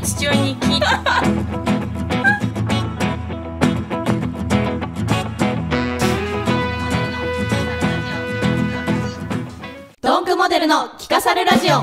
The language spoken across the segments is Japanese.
父親に聞いた。 ドンクモデルの聞かされラジオ。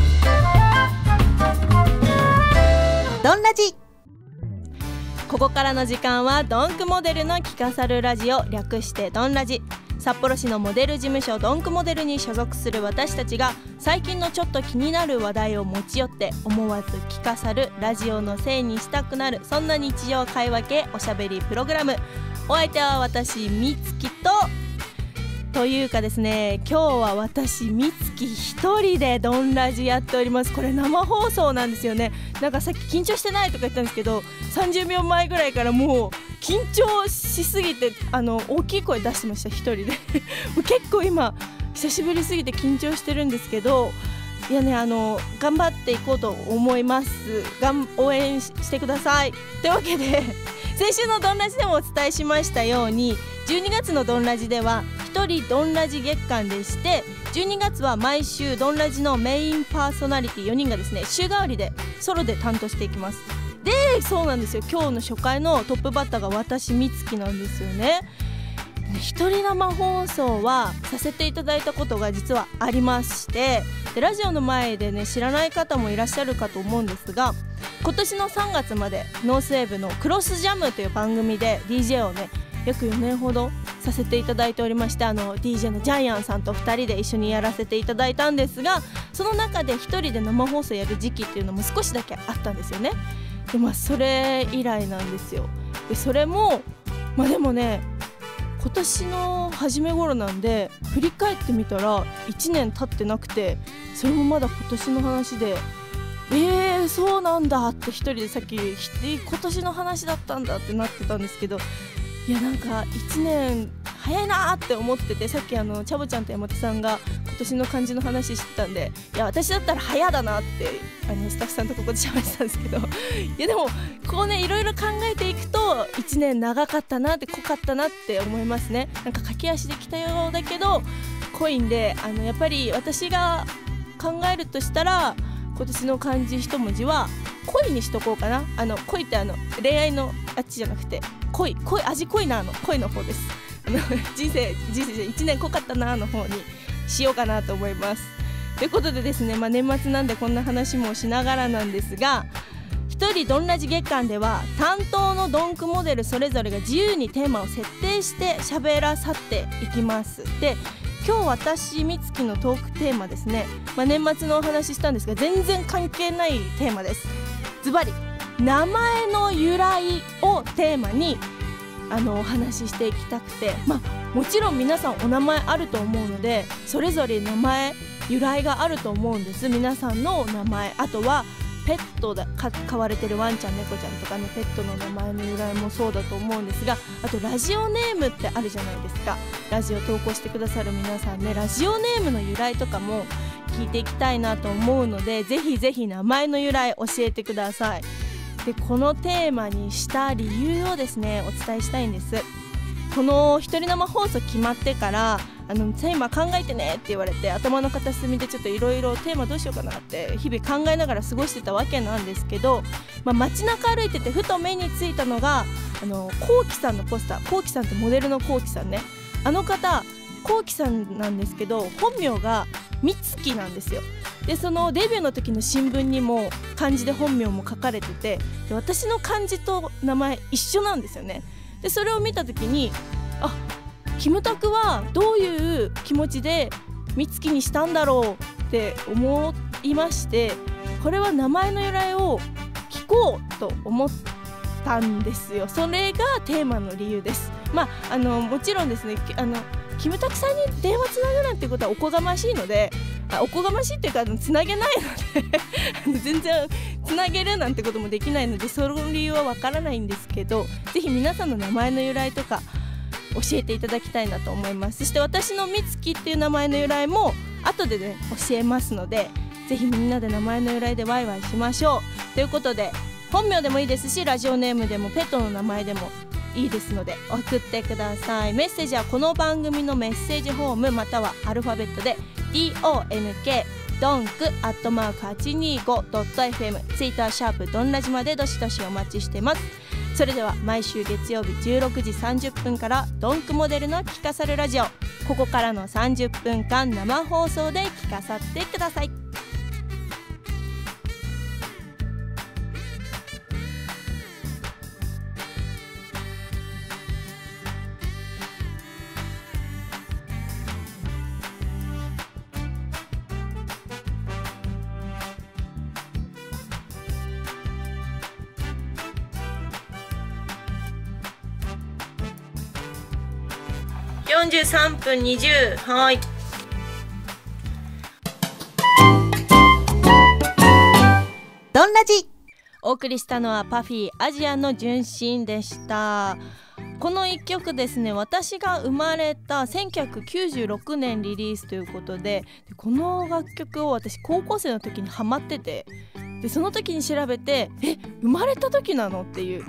ドンラジ。 ここからの時間はドンクモデルの聞かさるラジオ、略してドンラジ。札幌市のモデル事務所ドンクモデルに所属する私たちが最近のちょっと気になる話題を持ち寄って思わず聞かさるラジオのせいにしたくなる、そんな日常会話系おしゃべりプログラム。お相手は私みつきというかですね、今日は私みつき一人でドンラジやっております。これ生放送なんですよね。なんかさっき緊張してないとか言ったんですけど、30秒前ぐらいからもう緊張しすぎて大きい声出してました、一人で結構今久しぶりすぎて緊張してるんですけど、いやね、頑張っていこうと思います。応援してください。というわけで先週のドンラジでもお伝えしましたように、12月のドンラジでは一人ドンラジ月間でして、12月は毎週ドンラジのメインパーソナリティ4人がですね、週替わりでソロで担当していきます。で、そうなんですよ、今日の初回のトップバッターが私みつきなんですよね。一人生放送はさせていただいたことが実はありまして、でラジオの前でね、知らない方もいらっしゃるかと思うんですが、今年の3月までノースウェーブのクロスジャムという番組で DJ をね、約4年ほどさせていただいておりまして、DJ のジャイアンさんと2人で一緒にやらせていただいたんですが、その中で1人で生放送やる時期っていうのも少しだけあったんですよね。で、それ以来なんですよ。でそれもでもね、今年の初め頃なんで、振り返ってみたら1年経ってなくて、それもまだ今年の話で、そうなんだって一人でさっき今年の話だったんだってなってたんですけど、いやなんか1年早いなって思ってて、さっきチャボちゃんと山手さんが今年の漢字の話してたんで、いや私だったら早だなってスタッフさんとここで喋ってたんですけど、いやでもこうね、いろいろ考えていくと1年長かったなって、濃かったなって思いますね。なんか駆け足できたようだけど濃いんで、やっぱり私が考えるとしたら、今年の漢字一文字は恋にしとこうかな。恋って恋愛のあっちじゃなくて、恋味濃いな恋の方です。人生1年濃かったなの方にしようかなと思います。ということでですね、年末なんでこんな話もしながらなんですが、一人ドンラジ月間では担当のドンクモデルそれぞれが自由にテーマを設定して喋らさっていきます。で、今日私みつきのトークテーマですね、年末のお話ししたんですが全然関係ないテーマです。ズバリ名前の由来をテーマにお話ししていきたくて、もちろん皆さんお名前あると思うので、それぞれ名前由来があると思うんです。皆さんのお名前、あとはペット飼われてるワンちゃん猫ちゃんとかのペットの名前の由来もそうだと思うんですが、あとラジオネームってあるじゃないですか。ラジオ投稿してくださる皆さんね、ラジオネームの由来とかも聞いていきたいなと思うので、ぜひぜひ名前の由来教えてください。で、このテーマにした理由をですね、お伝えしたいんです。この一人生放送決まってからテーマ考えてねって言われて、頭の片隅でちょっといろいろテーマどうしようかなって日々考えながら過ごしてたわけなんですけど、街中歩いててふと目についたのがこうきさんのポスター。こうきさんってモデルのこうきさんね、こうきさんなんですけど、本名がみつきなんですよ。でそのデビューの時の新聞にも漢字で本名も書かれてて、で私の漢字と名前一緒なんですよね。でそれを見た時に、キムタクはどういう気持ちでみつきにしたんだろうって思いまして、これは名前の由来を聞こうと思ったんですよ。それがテーマの理由です。もちろんですね、キムタクさんに電話つなぐなんてことはおこがましいので、おこがましいっていうかつなげないので全然つなげるなんてこともできないので、その理由はわからないんですけど、ぜひ皆さんの名前の由来とか教えていただきたいなと思います。そして私のみつきっていう名前の由来も後でね教えますので、ぜひみんなで名前の由来でワイワイしましょう。ということで、本名でもいいですし、ラジオネームでもペットの名前でもいいですので送ってください。メッセージはこの番組のメッセージフォームまたはアルファベットで donk donk@825.fm ツイッターシャープドンラジまでどしどしお待ちしてます。それでは毎週月曜日16時30分からドンクモデルの聞かさるラジオ、ここからの30分間生放送で聞かさってください。43分20、はい。 ドンラジ。 お送りしたのはパフィーアジアの純真でした。この一曲ですね、私が生まれた1996年リリースということで、この楽曲を私高校生の時にハマってて、でその時に調べて生まれた時なのっていう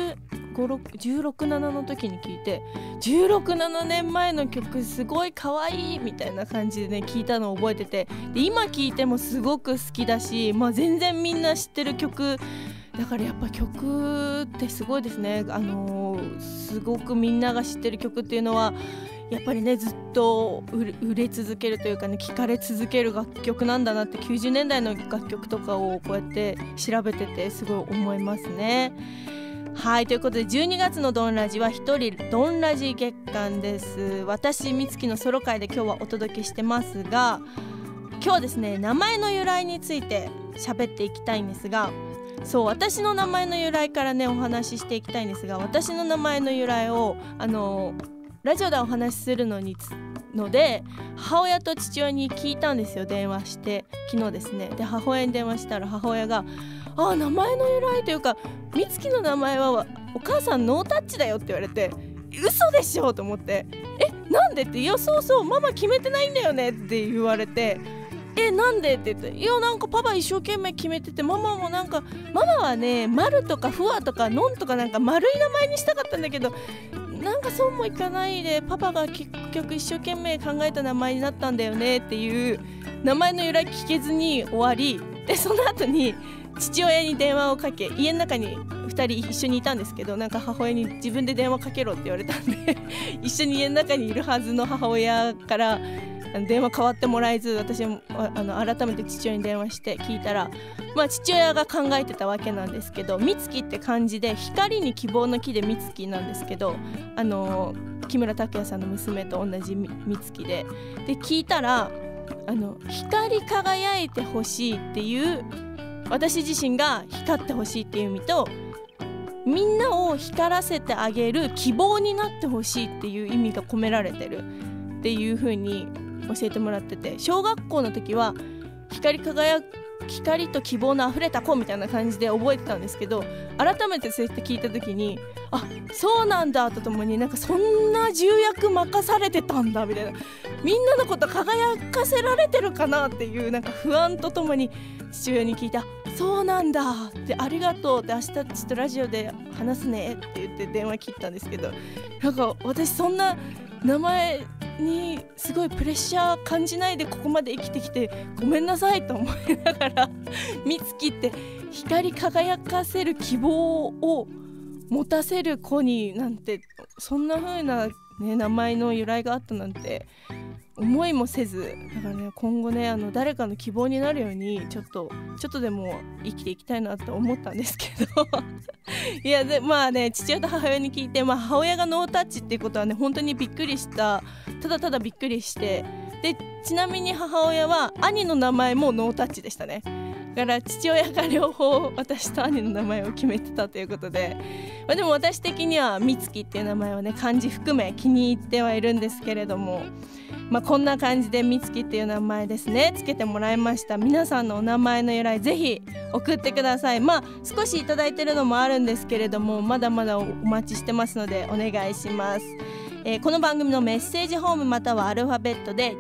16、7の時に聞いて、16、7年前の曲すごい可愛いみたいな感じでね聞いたのを覚えてて、で今聞いてもすごく好きだし、全然みんな知ってる曲だから、やっぱ曲ってすごいですね。すごくみんなが知ってる曲っていうのはやっぱりねずっと売れ続けるというかね、聴かれ続ける楽曲なんだなって、90年代の楽曲とかをこうやって調べててすごい思いますね。はい、ということで12月のドンラジは一人ドンラジ月間です。私みつきのソロ会で今日はお届けしてますが、今日はですね名前の由来について喋っていきたいんですが、そう私の名前の由来からねお話ししていきたいんですが、私の名前の由来をラジオでお話しするので母親と父親に聞いたんですよ、電話して昨日ですね。で母親に電話したら母親が名前の由来というかみつきの名前はお母さんノータッチだよって言われて、嘘でしょと思って、なんでって、いやそうママ決めてないんだよねって言われて、なんでって言って、いやなんかパパ一生懸命決めてて、ママもなんかママはね丸とかふわとかのんとかなんか丸い名前にしたかったんだけど、なんかそうもいかないでパパが結局一生懸命考えた名前になったんだよねっていう名前の由来聞けずに終わりで、その後に父親に電話をかけ、家の中に2人一緒にいたんですけど、なんか母親に自分で電話かけろって言われたんで一緒に家の中にいるはずの母親から電話代わってもらえず、私も改めて父親に電話して聞いたら、父親が考えてたわけなんですけど、みつきって漢字で光に希望の木でみつきなんですけど、木村拓哉さんの娘と同じみつきで聞いたら光り輝いてほしいっていう、私自身が光ってほしいっていう意味と、みんなを光らせてあげる希望になってほしいっていう意味が込められてるっていう風に教えてもらってて、小学校の時は光と希望のあふれた子みたいな感じで覚えてたんですけど、改めてそうやって聞いた時にそうなんだとともに、なんかそんな重役任されてたんだみたいな、みんなのこと輝かせられてるかなっていうなんか不安とともに父親に聞いた、そうなんだってありがとうって明日ちょっとラジオで話すねって言って電話切ったんですけど、なんか私そんな名前にすごいプレッシャー感じないでここまで生きてきてごめんなさいと思いながら、みつきって光り輝かせる希望を持たせる子になんて、そんな風な、名前の由来があったなんて思いもせず、だからね今後ね誰かの希望になるようにちょっとでも生きていきたいなって思ったんですけどいやで父親と母親に聞いて、母親がノータッチっていうことはね本当にびっくりした、ただただびっくりして、でちなみに母親は兄の名前もノータッチでしたね。だから父親が両方私と兄の名前を決めてたということで、でも私的にはみつきっていう名前をね漢字含め気に入ってはいるんですけれども、こんな感じでみつきっていう名前ですねつけてもらいました。皆さんのお名前の由来ぜひ送ってください。少しいただいてるのもあるんですけれども、まだまだお待ちしてますのでお願いします。この番組のメッセージホームまたはアルファベットで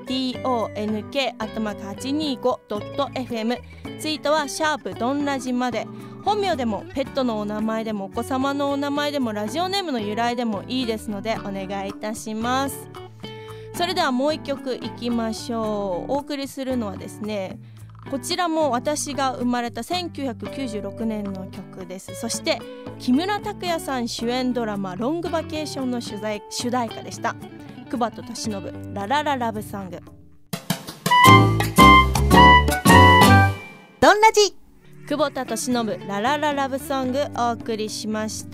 donk@825.fm、 ツイートはシャープドンラジまで。本名でもペットのお名前でもお子様のお名前でもラジオネームの由来でもいいですのでお願いいたします。 それではもう一曲いきましょう。お送りするのはですね、こちらも私が生まれた1996年の曲です。そして木村拓哉さん主演ドラマロングバケーションの主題歌でした。久保田利伸ララララブソング。 どんラジ久保田利伸ララララブソングお送りしました。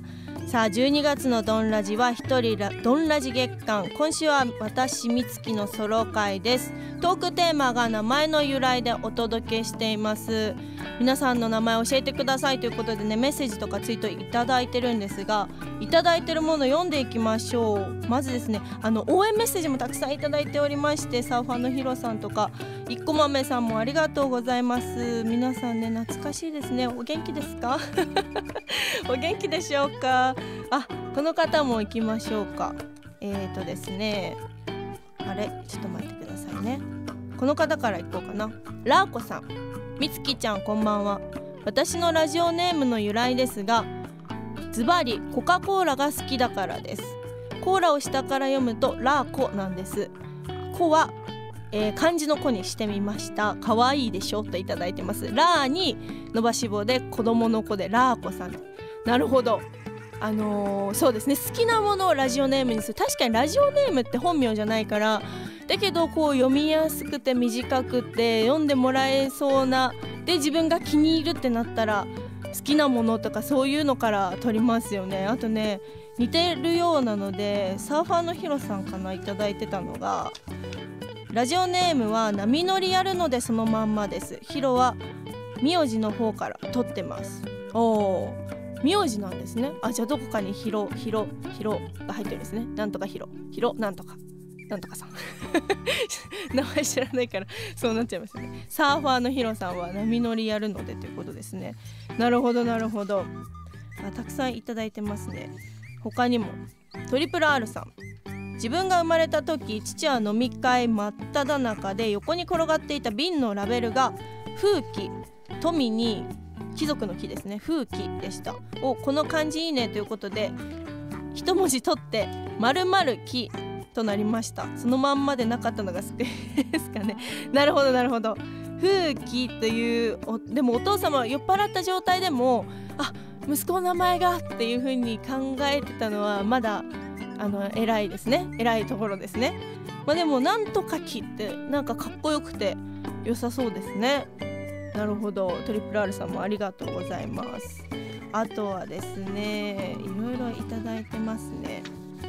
さあ12月のドンラジは一人ドンラジ月間。今週は私みつきのソロ会です。トークテーマが名前の由来でお届けしています。皆さんの名前教えてくださいということでね、メッセージとかツイートいただいてるんですが、いただいてるもの読んでいきましょう。まずですね、応援メッセージもたくさんいただいておりまして、サーファーのヒロさんとかいっこまめさんもありがとうございます。皆さんね、懐かしいですね。お元気ですかお元気でしょうか。この方も行きましょうか。ですね、あれちょっと待ってくださいね。この方から行こうかな。ラーコさん、みつきちゃんこんばんは。私のラジオネームの由来ですが、ズバリコカ・コーラが好きだからです。コーラを下から読むとラーコなんです。コは、漢字の子にしてみました。かわいいでしょといただいてます。ラーに伸ばし棒で子供の子でラーコさん。なるほど。そうですね、好きなものをラジオネームにする。確かにラジオネームって本名じゃないから、だけどこう読みやすくて短くて読んでもらえそうなで、自分が気に入るってなったら好きなものとかそういうのから取りますよね。あとね、似てるようなのでサーファーのヒロさんかな、いただいてたのが、ラジオネームは波乗りやるのでそのまんまです。ヒロは名字の方から取ってます。名字なんですね。じゃあどこかにヒロが入ってるんですね。なんとかヒロなんとかさん名前知らないからそうなっちゃいますよね。サーファーのヒロさんは波乗りやるのでということですね。なるほどなるほど。たくさんいただいてますね。他にもトリプル R さん、自分が生まれた時、父は飲み会真っ只中で横に転がっていた瓶のラベルが風紀、富に貴族の木ですね、風紀でした。この漢字いいねということで一文字取って〇〇木となりました。そのまんまでなかったのが救いですかね。なるほどなるほど。風紀という、でもお父様は酔っ払った状態でも息子の名前がっていう風に考えてたのはまだ偉いですね。偉いところですね。でもなんとか木ってなんかかっこよくて良さそうですね。なるほど。トリプル R さんもありがとうございます。あとはですね、いろいろいただいてますね。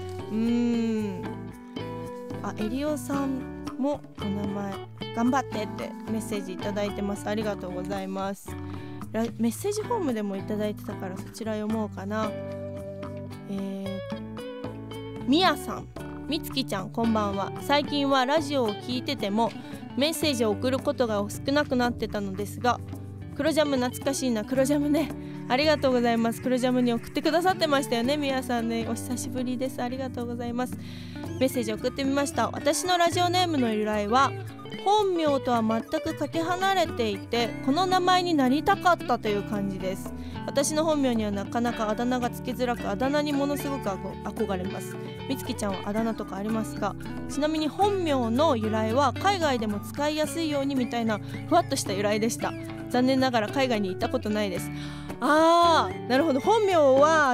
エリオさんもお名前頑張ってってメッセージいただいてます。ありがとうございます。メッセージフォームでもいただいてたからそちら読もうかな。みやさん、みつきちゃんこんばんは。最近はラジオを聞いててもメッセージを送ることが少なくなってたのですが、黒ジャム懐かしいな。黒ジャムね、ありがとうございます。黒ジャムに送ってくださってましたよね。みやさんね、お久しぶりです。ありがとうございます。メッセージ送ってみました。私のラジオネームの由来は本名とは全くかけ離れていて、この名前になりたかったという感じです。私の本名にはなかなかあだ名がつけづらく、あだ名にものすごく憧れます。みつきちゃんはあだ名とかありますか？ちなみに本名の由来は海外でも使いやすいようにみたいなふわっとした由来でした。残念ながら海外に行ったことないです。なるほど。本名は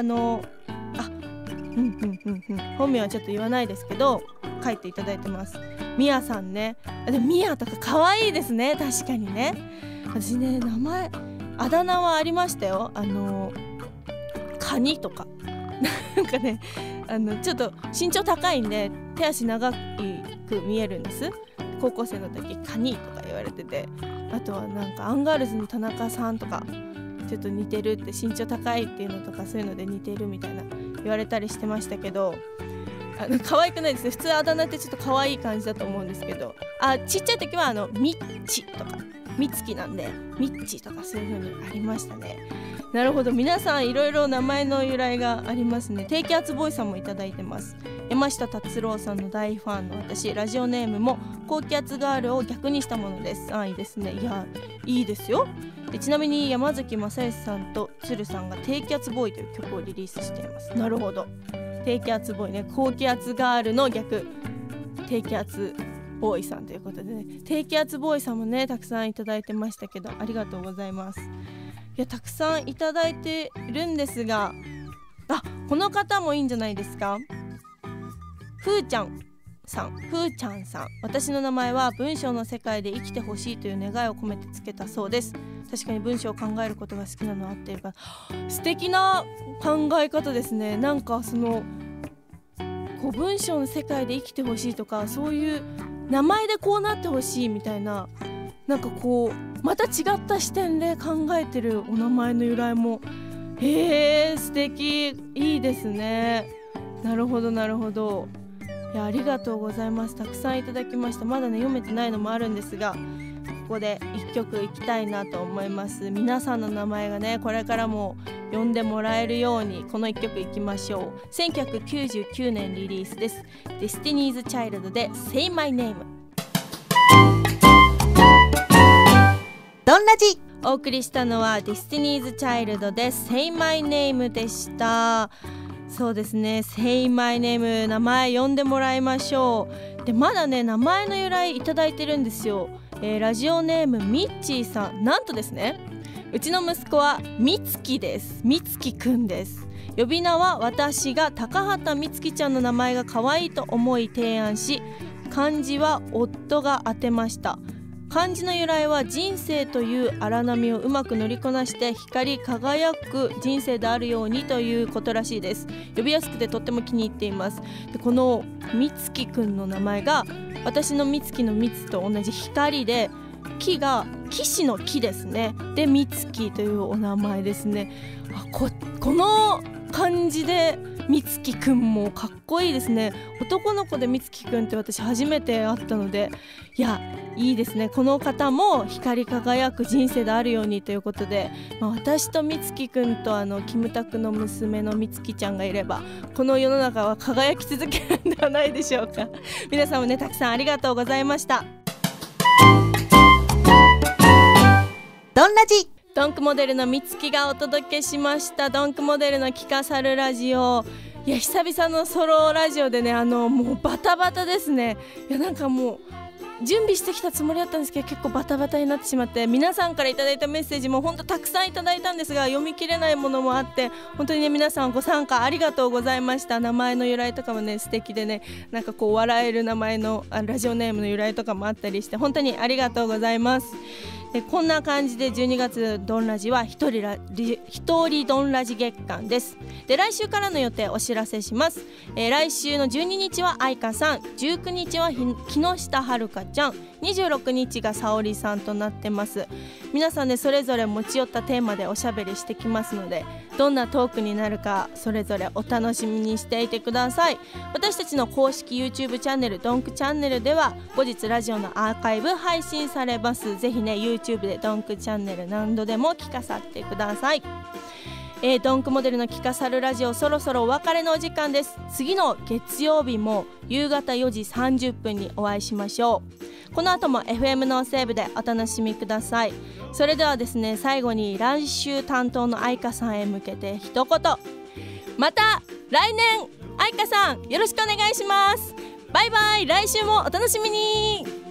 本名はちょっと言わないですけど書いていただいてます。みやさんね。でもみやとか可愛いですね。確かにね。私ね、名前あだ名はありましたよ。カニとかなんかね、ちょっと身長高いんで手足長く見えるんです。高校生の時カニとか言われてて、あとはなんかアンガールズの田中さんとかちょっと似てるって、身長高いっていうのとかそういうので似てるみたいな言われたりしてましたけど、可愛くないですね。普通あだ名ってちょっと可愛い感じだと思うんですけど、ちっちゃい時はミッチとかみつきなんでミッチとかそういう風にありましたね。なるほど。皆さんいろいろ名前の由来がありますね。低気圧ボーイさんもいただいてます。山下達郎さんの大ファンの私、ラジオネームも高気圧ガールを逆にしたものです。いいですね。いや、いいですよ。ちなみに山崎正義さんと鶴さんが低気圧ボーイという曲をリリースしています。なるほど。低気圧ボーイね、高気圧ガールの逆。 低気圧ボーイさんということでね、低気圧ボーイさんもねたくさんいただいてましたけど、ありがとうございます。いや、たくさんいただいてるんですが、この方もいいんじゃないですか。ふーちゃんさん、私の名前は文章の世界で生きてほしいという願いを込めてつけたそうです。確かに文章を考えることが好きなのは合っているから、素敵な考え方ですね。なんかこう文章の世界で生きてほしいとか、そういう名前でこうなってほしいみたいな、なんかこうまた違った視点で考えてるお名前の由来も素敵、いいですね。なるほど。いや、ありがとうございます。たくさんいただきました。まだね読めてないのもあるんですが、ここで1曲いきたいなと思います。皆さんの名前がねこれからも呼んでもらえるようにこの1曲いきましょう。1999年リリースです。Destiny's Child で Say My Name。 どんラジ。 お送りしたのは Destiny's Child で Say My Name でした。そうですね、Say My Name、 名前呼んでもらいましょう。で、まだね名前の由来いただいてるんですよ。ラジオネームみっちーさん。なんとですね、うちの息子はみつきです。みつきくんです。呼び名は私が高畑みつきちゃんの名前が可愛いと思い提案し、漢字は夫が当てました。漢字の由来は人生という荒波をうまく乗りこなして光り輝く人生であるようにということらしいです。呼びやすくてとっても気に入っています。で、このみつきくんの名前が私のみつきのみつと同じ光で、木が騎士の木ですね。で、みつきというお名前ですね。この漢字でみつきくんもかっこいいですね。男の子でみつきくんって私初めて会ったので、いや、いいですね。この方も光り輝く人生であるようにということで、私とみつきくんとキムタクの娘のみつきちゃんがいればこの世の中は輝き続けるんではないでしょうか。皆さんもねたくさんありがとうございました。 どんラジ。 ドンクモデルのみつきがお届けしました。ドンクモデルの聞かさるラジオ。いや、久々のソロラジオでね、もうバタバタですね。いや、なんかもう準備してきたつもりだったんですけど、結構バタバタになってしまって、皆さんからいただいたメッセージも本当たくさんいただいたんですが、読み切れないものもあって、本当にね皆さんご参加ありがとうございました。名前の由来とかもね素敵でね、なんかこう笑える名前のラジオネームの由来とかもあったりして、本当にありがとうございます。で、こんな感じで12月ドンラジは一人ドンラジ月間です。で、来週からの予定お知らせします。来週の12日は愛花さん、19日は木下遥ちゃん、26日が沙織さんとなってます。皆さんねそれぞれ持ち寄ったテーマでおしゃべりしてきますので、どんなトークになるかそれぞれお楽しみにしていてください。私たちの公式 YouTube チャンネルドンクチャンネルでは後日ラジオのアーカイブ配信されます。ぜひね YouTube でドンクチャンネル何度でも聞かさってください。ドンクモデルの聞かさるラジオ、そろそろお別れのお時間です。次の月曜日も夕方4時30分にお会いしましょう。この後も FM のセーブでお楽しみください。それではですね、最後に来週担当の愛花さんへ向けて一言。また来年愛花さんよろしくお願いします。バイバイ。来週もお楽しみに。